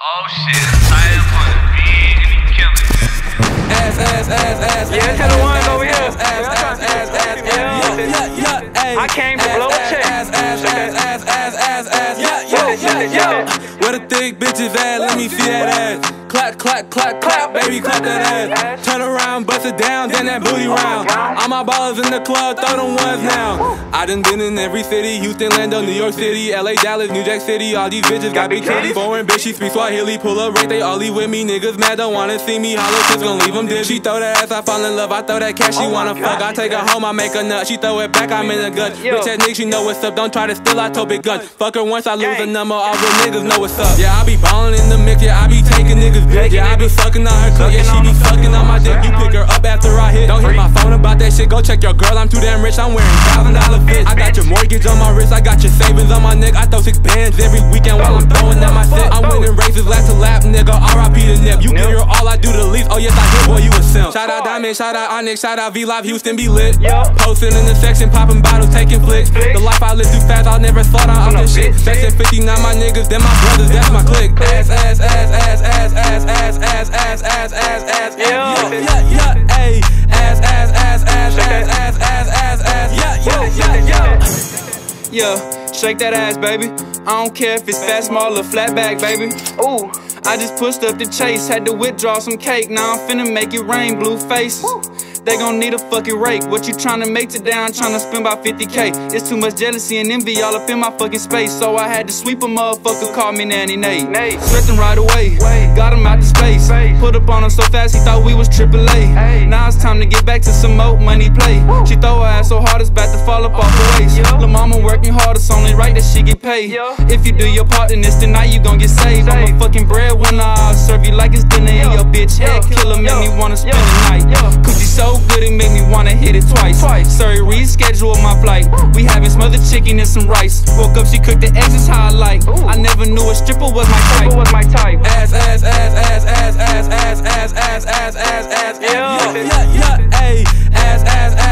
Oh shit, I am on the beat and he killing it. Ass. Yeah, to the ones over here. Yeah. I came to blow a check. Where the thick bitches at? Let me see that ass. Clap, baby, clap that ass. Turn around, bust it down, then that booty round. All my ballers in the club, throw them ones now. I done been in every city, Houston, Orlando, New York City, LA, Dallas, New Jack City. All these bitches got big titties. Foreign bitch, she speaks Swahili, pull up rate, they all leave with me. Niggas mad, don't wanna see me. Hollow tips gon' leave them dizzy. She throw that ass, I fall in love. I throw that cash, she wanna fuck. I take her home, I make her nut. She throw it back, I'm in the gut. Bitch ass nigga, she know what's up. Don't try to steal, I told big gun. Fuck her once, I lose a number. All real niggas know what's up. Yeah, I be ballin' in the mix, yeah, I be taking niggas dick. Yeah, I be fucking on her clip, yeah, she be fucking on my dick. You pick her up after I hit. Don't hit my phone about that shit, go check your girl, I'm too damn rich. I'm wearing $1,000 fits. I got your mortgage on my wrist, I got your savings on my neck. I throw 6 bands every weekend while I'm throwing at my set. I'm winning races lap to lap, nigga, R.I.P. the nip. You can hear all I do the least, oh yes I hear, boy, you a simp. Shout out Diamond, shout out Onyx, shout out V-Live, Houston be lit. Posting in the section, popping bottles, taking flicks. The life I live too fast, I'll never slow down off this shit. Section 59, my niggas, then my brothers, that's my clique. Ass, yeah, shake that ass, baby. I don't care if it's fat, small, or flat back, baby. Ooh, I just pushed up the chase, had to withdraw some cake. Now I'm finna make it rain, blue face. They gon' need a fucking rake. What you tryna make today? I'm tryna spend about 50K. It's too much jealousy and envy all up in my fucking space. So I had to sweep a motherfucker, call me Nanny Nate. Swept him right away, got him out the space. Put up on him so fast he thought we was AAA. Now it's time to get back to some more money play. She throw her ass so hard it's about to fall up off her waist. Lil' mama working hard, it's only right that she get paid. If you do your part in this, tonight you gon' get saved. I'm a fucking breadwinner, I'll serve you like it's dinner. And your bitch head killer make me wanna spend the night. Cause you so good, it make me wanna hit it twice. Sorry, reschedule my flight. We having smothered chicken and some rice. Woke up, she cooked the eggs, it's how I like. I never knew a stripper was my type. Ass, yeah.